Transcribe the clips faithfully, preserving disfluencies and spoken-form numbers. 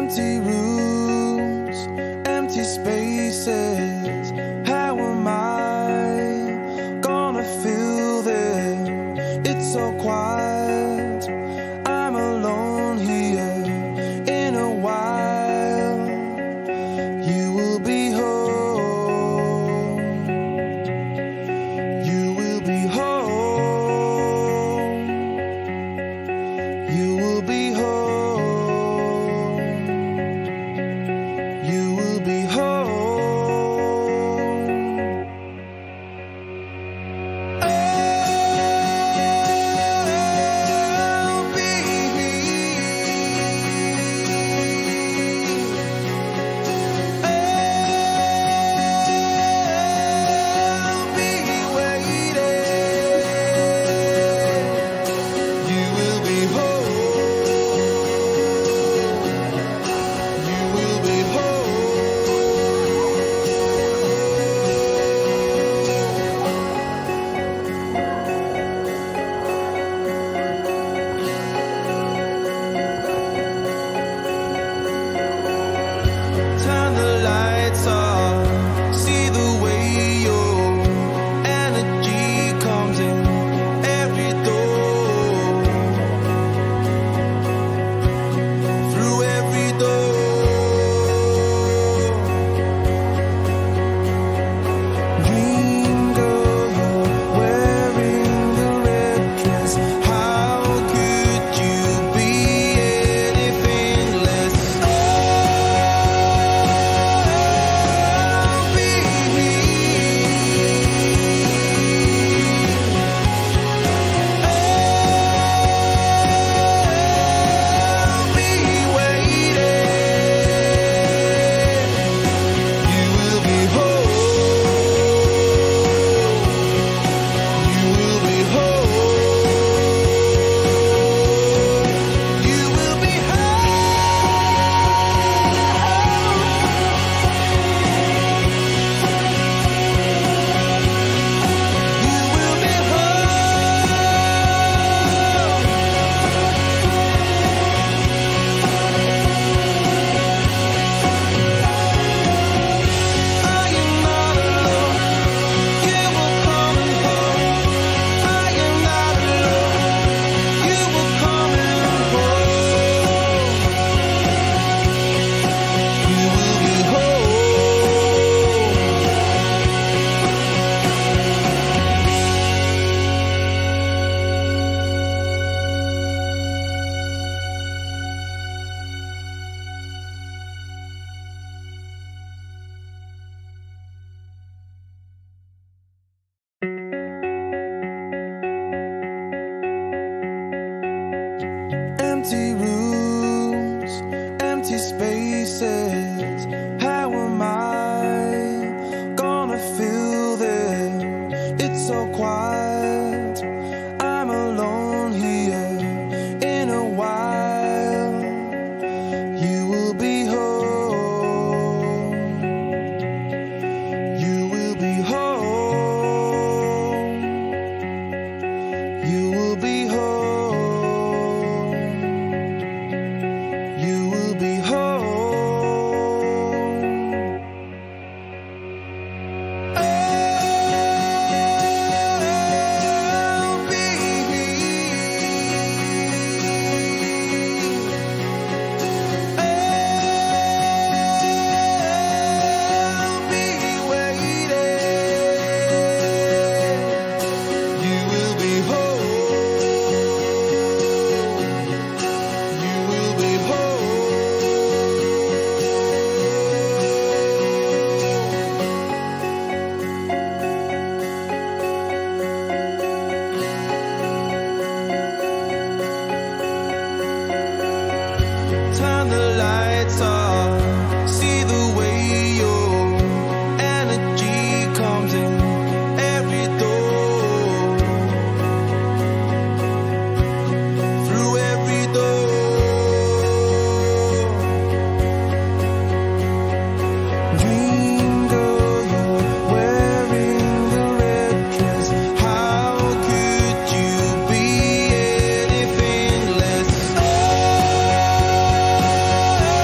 Empty rooms, empty spaces. How am I gonna fill them? It's so quiet, I'm alone here. In a while, you will be home. You will be home. You will be home. You will be home. I'll be I'll be waiting. You will be home. You will be Turn the lights off, see the way your energy comes in every door, through every door. Dream girl, you're wearing the red dress. How could you be anything less? I'll be I'll be waiting. You will be home. You will be home. You will be You will be I am not alone. You will come and home. I am not alone. You will come and home. You will be home. Empty rooms, empty spaces. How am I gonna fill them? It's so quiet, I'm alone here. In a while, you will be home. You will be home. You will be home. You will be home. I'll be I'll be waiting. You will be home. You will be Turn the lights off, see the way your energy comes in every door, through every door. Dream girl, you're wearing the red dress. How could you be anything less?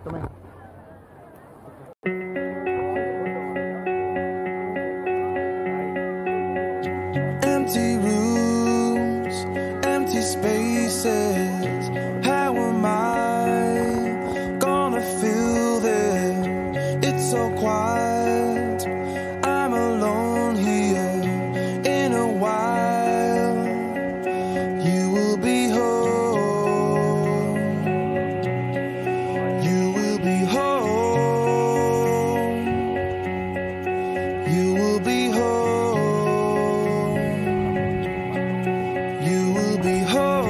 Esattamente. Empty rooms, empty spaces. How am I gonna fill them? It's so quiet. I'm alone here. In a while, you will be home. You will be home. You will be home. You will be home.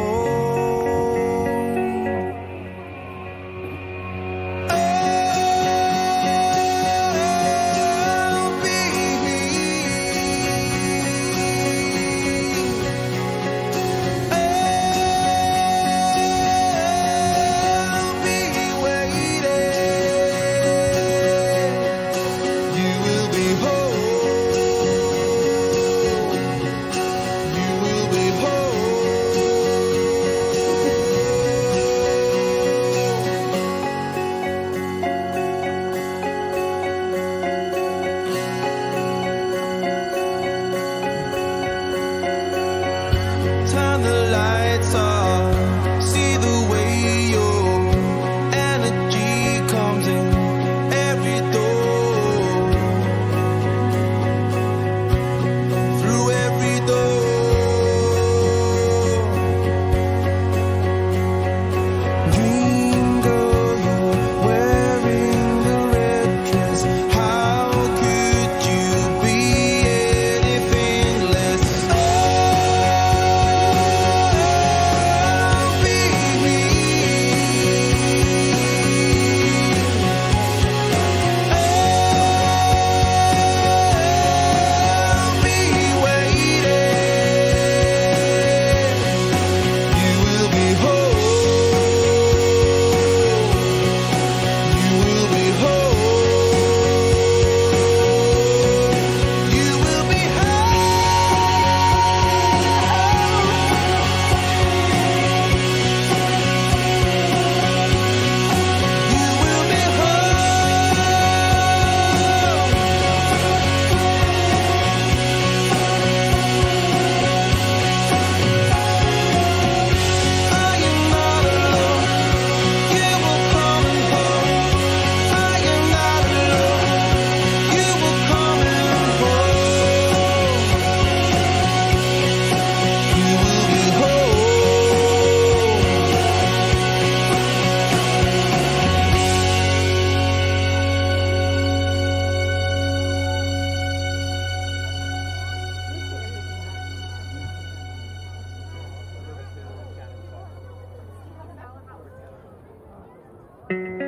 I'll be I'll be waiting. You will be home. You will be home. Turn the lights off. See the way your energy comes in every door. Through every door. Dream girl, you're wearing the red dress. How could you be anything less? I'll be I'll be waiting. You will be home. You will be home. You will be You will be I am not alone. You will come and home. I am not alone. You will come and home. You will be home. Thank you.